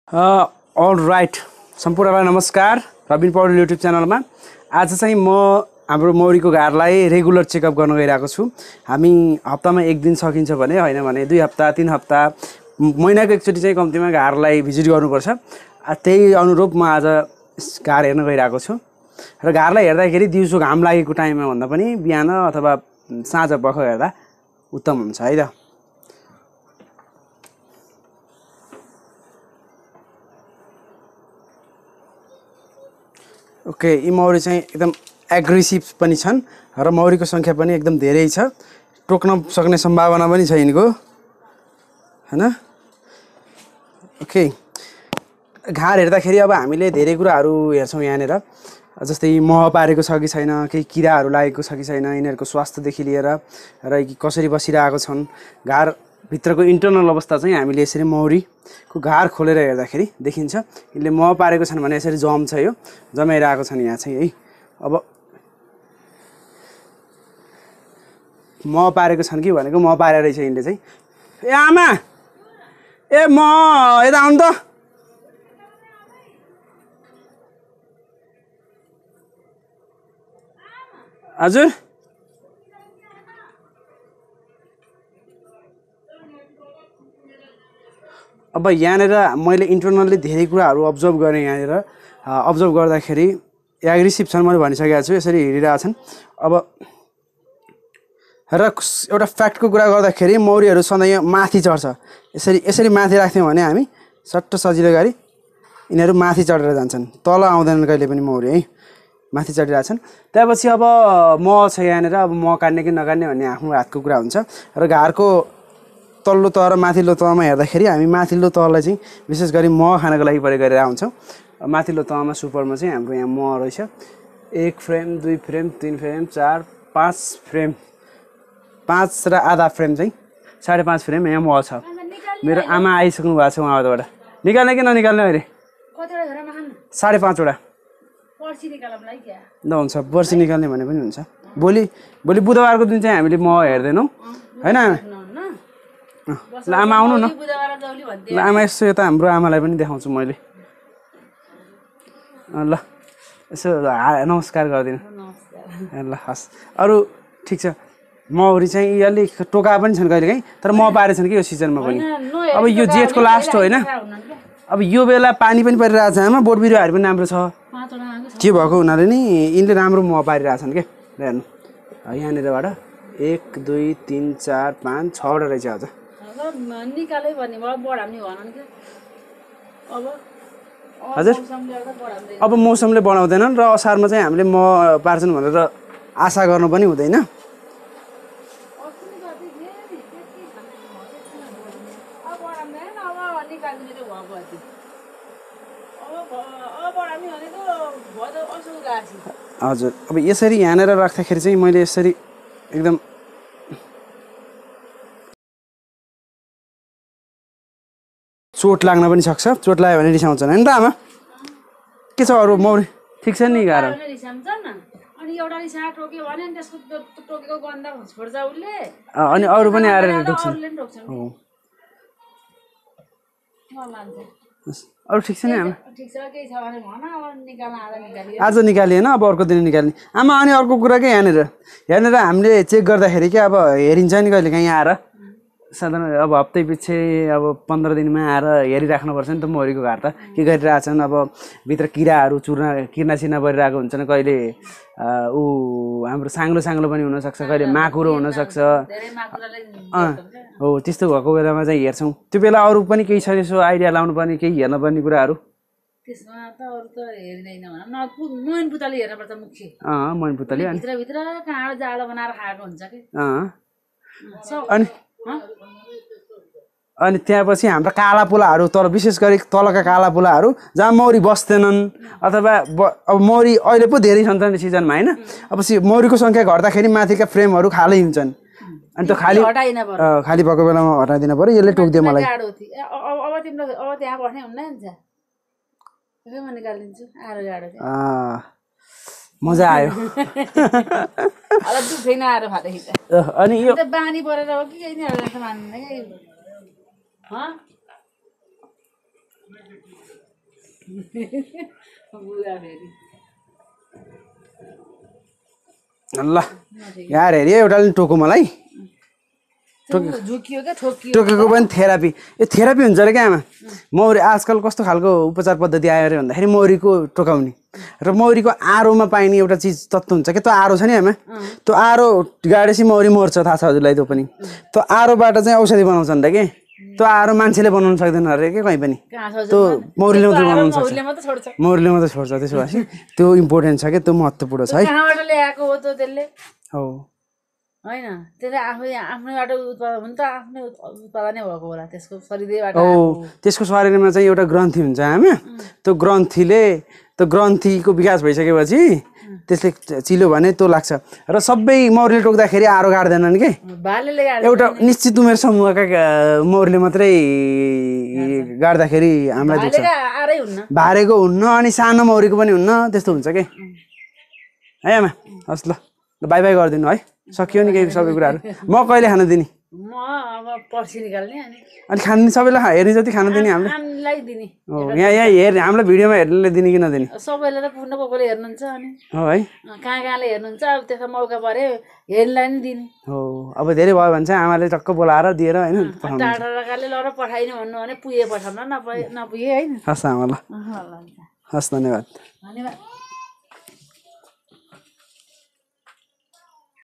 All right सम्पूर्णलाई नमस्कार Rabin Paudel YouTube च्यानलमा आज चाहिँ म हाम्रो मौरीको घारलाई रेगुलर चेकअप गर्न गइरहेको छु। हामी हप्तामा एक दिन सकिन्छ भने हैन भने 2 हप्ता 3 हप्ता महिनाको एकचोटि चाहिँ कम्तीमा घारलाई भिजिट गर्नुपर्छ। त्यही अनुरूप म आज घार हेर्न गइरहेको छु र घारलाई हेर्दाखेरि दिउँसो घाम लागेको टाइममा भन्दा पनि बिहान अथवा साँझ पख हेर्दा उत्तम हुन्छ है त। ओके, यी मौरी चाहिँ एकदम एग्रेसिभ पनि छन् र मौरीको सङ्ख्या पनि एकदम धेरै छ। टोक्न सक्ने सम्भावना पनि छ यिनको, हैन। ओके, घार हेर्दाखेरि अब हामीले धेरै कुराहरू हेर्छौँ यहाँनिर, जस्तै मह पारेको छ कि छैन, केही किराहरू लागेको छ कि छैन, यिनीहरूको स्वास्थ्यदेखि लिएर र कसरी बसिरहेको छन्, घार भित्रको इन्टरनल अवस्था चाहिँ हामीले यसरी मौरीको घार खोलेर हेर्दाखेरि देखिन्छ। यसले मह पारेको छन् भने यसरी जम छ, यो जमाइरहेको छन् यहाँ चाहिँ है। अब मह पारेको छन् कि भनेको मह पारेर रहेछ यिनले चाहिँ। ए आमा, ए म यता आउनु त। हजुर अब यहाँनिर मैले इन्टरनल्ली धेरै कुराहरू अब्जर्भ गरेँ। यहाँनिर अब्जर्भ गर्दाखेरि एग्रेसिभ छन्, मैले भनिसकेको छु, यसरी हिँडिरहेछन्। अब र एउटा फ्याक्टको कुरा गर्दाखेरि मौरीहरू सधैँ माथि चढ्छ। यसरी माथि राख्थ्यौँ भने हामी सट्ट सजिलो गरी यिनीहरू माथि चढेर जान्छन्, तल आउँदैनन् कहिले पनि मौरी है, माथि चढिरहेछन्। त्यसपछि अब मह छ यहाँनिर, अब मह काट्ने कि नकाट्ने भन्ने आफ्नो हातको कुरा हुन्छ। र घारको तल्लो तह र माथिल्लो तहमा हेर्दाखेरि हामी माथिल्लो तहलाई चाहिँ विशेष गरी मह खानको लागि प्रयोग गरेर आउँछौँ। माथिल्लो तहमा सुपरमा चाहिँ हाम्रो यहाँ मह रहेछ। 1 फ्रेम 2 फ्रेम 3 फ्रेम 4 5 फ्रेम, 5 र आधा फ्रेम चाहिँ 5.5 फ्रेम यहाँ मह छ। मेरो आमा आइसक्नु भएको छ उहाँबाट। निकाल्ने कि ननिकाल्ने अहिले? 5.5 वटा ल हुन्छ, पर्सि निकाल्ने भने पनि हुन्छ। भोलि बुधबारको दिन चाहिँ हामीले मह हेर्दैनौँ होइन। ल आमा आउनु न, ल आमा यसो यता हाम्रो आमालाई पनि देखाउँछु मैले। ल यसो नमस्कार गरिदिनु। ल हस्, अरू ठिक छ। मौरी चाहिँ अलिक टोका पनि छन् कहिलेकाहीँ, तर मह पारेछन् कि यो सिजनमा पनि। अब यो जेठको लास्ट हो होइन, अब यो बेला पानी पनि परिरहेछ, आमा बोट बिरुवाहरू पनि राम्रो छ। के भएको हुनाले नि यिनले राम्रो मह पारिरहेछन् क्या। हेर्नु यहाँनिरबाट 1 2 3 4 5 6 वटा रहेछ अझ। हजुर अब मौसमले बढाउँदैनन् र असारमा चाहिँ हामीले मह पार्छन् भनेर आशा गर्नु पनि हुँदैन। हजुर अब यसरी यहाँनिर राख्दाखेरि चाहिँ मैले यसरी एकदम चोट लाग्न पनि सक्छ। चोट लाग्यो भने रिसाउँछन् होइन त आमा? के छ अरू मौरी ठिक छ नि? गाह्रो अनि अरू पनि आएर ढुक्छन्। अरू ठिक छ नि आमा? आज निकालिएन, अब अर्को दिन निकाल्ने आमा। अनि अर्को कुरा के यहाँनिर हामीले चेक गर्दाखेरि क्या, अब हेरिन्छ नि कहिले काहीँ आएर साधारण, अब हप्तै पछि अब 15 दिनमा आएर हेरिराख्नुपर्छ नि त मौरीको घार त के गरिरहेछन्। अब भित्र किराहरू किर्ना सिर्ना परिरहेको हुन्छन्, कहिले हाम्रो साङ्लो पनि हुनसक्छ, कहिले माकुरो हुनसक्छ। हो त्यस्तो भएको बेलामा चाहिँ हेर्छौँ। त्यो बेला अरू पनि केही छ यसो आइडिया लाउनु पर्ने, केही हेर्न पर्ने कुराहरू? त्यसमा त अरू त हेर्दैन भनौँ न, मैन पुतली हेर्नुपर्छ मुख्य। मैन पुतली भित्र काँडो जाडो बनाएर खाएको हुन्छ कि। अनि त्यसपछि हाम्रो काला पुलाहरू, तर विशेष गरी तलका काला पुलाहरू जहाँ मौरी बस्दैनन्, अथवा अब मौरी अहिले पो धेरै छन् त सिजनमा होइन। अब मौरीको सङ्ख्या घट्दाखेरि माथिका फ्रेमहरू खाली हुन्छन्, अनि त्यो खाली भएको बेलामा हटाइदिनु पर्यो। यसले टोक्दियो मलाई। मजा आयो। अनि यो बानी परेर हो कि बुढा फेरि ल यार हेरि एउटाले टोको मलाई झुकियो क्या ठोकियो टोकेको पनि थेरापी यो थेरापी हुन्छ अरे क्या आमा मौरी आजकल कस्तो खालको उपचार पद्धति आयो अरे भन्दाखेरि मौरीको टोकाउने र मौरीको आरोमा पाइने एउटा चिज तत्त्व हुन्छ क्या त्यो आरो छ नि आमा त्यो आरो गाडेपछि मौरी मर्छ थाहा छ हजुरलाई त्यो पनि त्यो आरोबाट चाहिँ औषधि बनाउँछन् र के त्यो आरो मान्छेले बनाउन सक्दैन अरे के कहीँ पनि त्यो मौरीले मात्रै बनाउन सक्छ मौरीले मात्रै छोड्छ मौरीले मात्रै छोड्छ त्यसो भएपछि त्यो इम्पोर्टेन्ट छ क्या त्यो महत्त्वपूर्ण छ है कहाँबाट ल्याएको हो त त्यसले हो होइन त्यसले आफ्नैबाट उत्पादन हुन त आफ्नै उत्पादनै भएको होला त्यसको शरीरैबाट हो त्यसको शरीरमा चाहिँ एउटा ग्रन्थि हुन्छ आमा त्यो ग्रन्थीको विकास भइसकेपछि त्यसले चिलो भने त्यो लाग्छ र सबै मौरीले टोक्दाखेरि आरो गाड्दैनन् के भालेले एउटा निश्चित उमेर समूहका मौरीले मात्रै गाड्दाखेरि हामीलाई देख्छ आरै हुन्न भारेको हुन्न अनि सानो मौरीको पनि हुन्न त्यस्तो हुन्छ के है आमा हस् ल बाई बाई गरिदिनु है सकियो नि केही सबै कुराहरू म कहिले खान दिने म अब पर्सि निकाल्ने अनि खाने सबैलाई हेर्ने जति खान दिने हामीले हामीलाई दिने हो यहाँ हेर्ने हामीलाई भिडियोमा हेर्नेले दिने कि नदिने सबैले त पुग्न कोले हेर्नुहुन्छ अनि हो है कहाँ कहाँले हेर्नुहुन्छ अब त्यसमा मौका पऱ्यो हेर्नेलाई नि दिने हो अब धेरै भयो भने चाहिँ आमाले टक्क बोलाएर दिएर होइन टाढा टाढाले लर पठाइनु भन्नु भने पुगे पठाउन नपुगे होइन हस् आमा ल ल हस् धन्यवाद धन्यवाद